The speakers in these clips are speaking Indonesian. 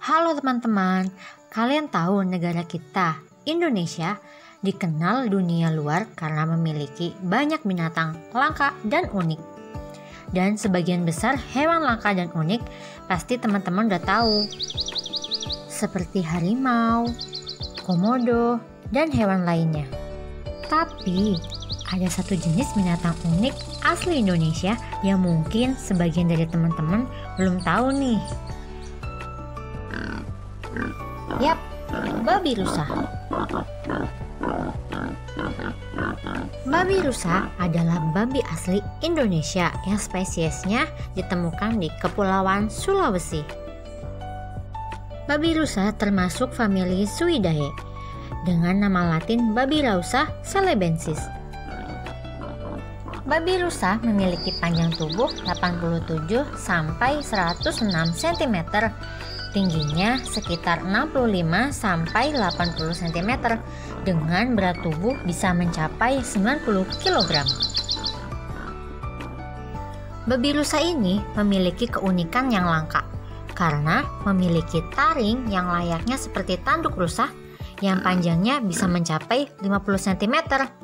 Halo teman-teman, kalian tahu negara kita, Indonesia, dikenal dunia luar karena memiliki banyak binatang langka dan unik. Dan sebagian besar hewan langka dan unik pasti teman-teman udah tahu. Seperti harimau, komodo, dan hewan lainnya. Tapi, ada satu jenis binatang unik asli Indonesia yang mungkin sebagian dari teman-teman belum tahu nih. Yap, babi rusa. Babi rusa adalah babi asli Indonesia yang spesiesnya ditemukan di Kepulauan Sulawesi. Babi rusa termasuk famili Suidae dengan nama latin Babirausa celebensis. Babi rusa memiliki panjang tubuh 87 sampai 106 cm. Tingginya sekitar 65 sampai 80 cm dengan berat tubuh bisa mencapai 90 kg. Babi rusa ini memiliki keunikan yang langka karena memiliki taring yang layaknya seperti tanduk rusa yang panjangnya bisa mencapai 50 cm.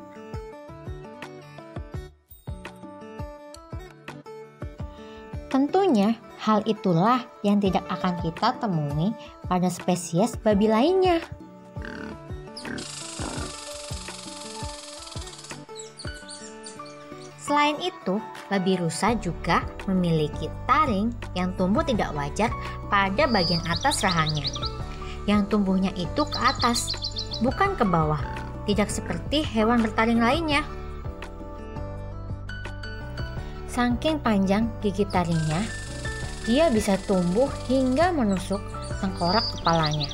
Tentunya hal itulah yang tidak akan kita temui pada spesies babi lainnya. Selain itu, babi rusa juga memiliki taring yang tumbuh tidak wajar pada bagian atas rahangnya. Yang tumbuhnya itu ke atas, bukan ke bawah, tidak seperti hewan bertaring lainnya. Saking panjang gigi taringnya, dia bisa tumbuh hingga menusuk tengkorak kepalanya.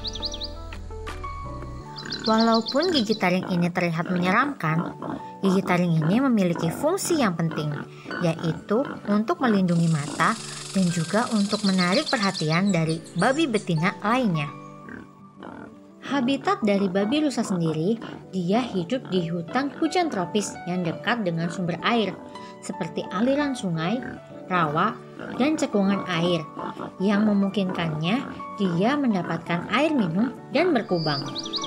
Walaupun gigi taring ini terlihat menyeramkan, gigi taring ini memiliki fungsi yang penting, yaitu untuk melindungi mata dan juga untuk menarik perhatian dari babi betina lainnya. Habitat dari babi rusa sendiri, dia hidup di hutan hujan tropis yang dekat dengan sumber air, seperti aliran sungai, rawa, dan cekungan air yang memungkinkannya dia mendapatkan air minum dan berkubang.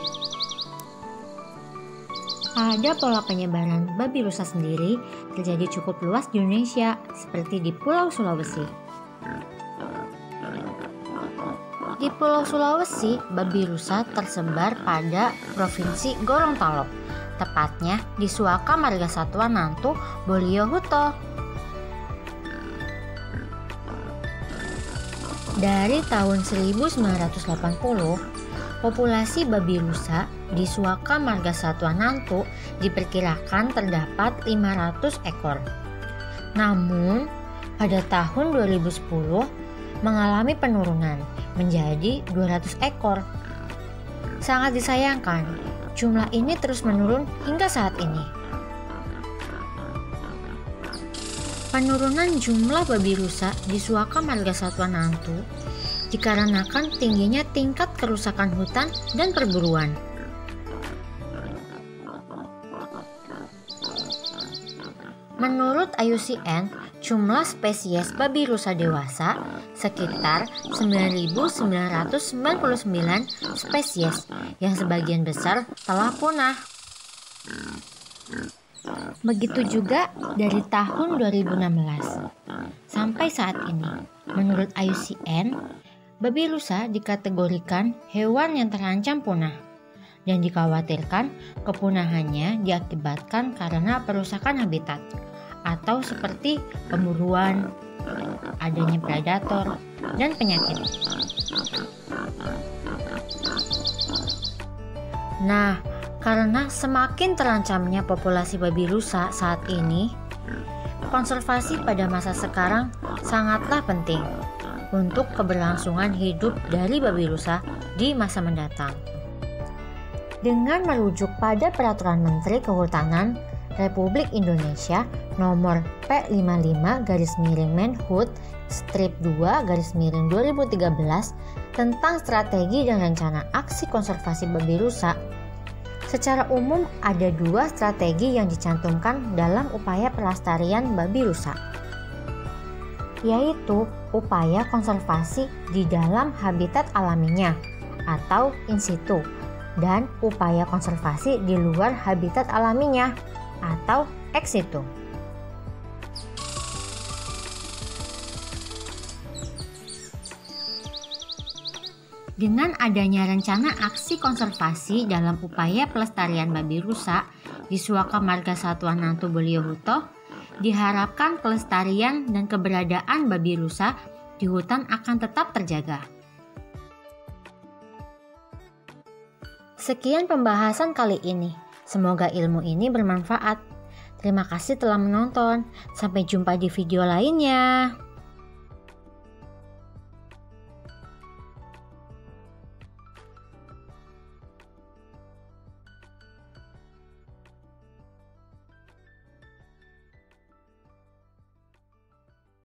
Pada pola penyebaran babi rusa sendiri terjadi cukup luas di Indonesia, seperti di Pulau Sulawesi. Di Pulau Sulawesi, babi rusa tersebar pada Provinsi Gorontalo, tepatnya di Suaka Margasatwa Nantu, Boliohuto. Dari tahun 1980, populasi babi rusa di Suaka Margasatwa Nantu diperkirakan terdapat 500 ekor. Namun, pada tahun 2010 mengalami penurunan menjadi 200 ekor. Sangat disayangkan, jumlah ini terus menurun hingga saat ini. Penurunan jumlah babi rusa di Suaka Margasatwa Nantu dikarenakan tingginya tingkat kerusakan hutan dan perburuan. Menurut IUCN, jumlah spesies babi rusa dewasa sekitar 9.999 spesies yang sebagian besar telah punah. Begitu juga dari tahun 2016 sampai saat ini. Menurut IUCN, babi rusa dikategorikan hewan yang terancam punah dan dikhawatirkan kepunahannya diakibatkan karena perusakan habitat atau seperti pemburuan, adanya predator, dan penyakit. Nah, karena semakin terancamnya populasi babi rusa saat ini, konservasi pada masa sekarang sangatlah penting untuk keberlangsungan hidup dari babi rusa di masa mendatang. Dengan merujuk pada Peraturan Menteri Kehutanan Republik Indonesia nomor P55-Menhub/2/2013 tentang strategi dan rencana aksi konservasi babi rusa. Secara umum ada dua strategi yang dicantumkan dalam upaya pelestarian babi rusa. yaitu upaya konservasi di dalam habitat alaminya atau in situ, dan upaya konservasi di luar habitat alaminya atau ex situ. Dengan adanya rencana aksi konservasi dalam upaya pelestarian babi rusa di Suaka Marga Satwa Nantu Boliohuto, diharapkan kelestarian dan keberadaan babi rusa di hutan akan tetap terjaga. Sekian pembahasan kali ini. Semoga ilmu ini bermanfaat. Terima kasih telah menonton. Sampai jumpa di video lainnya.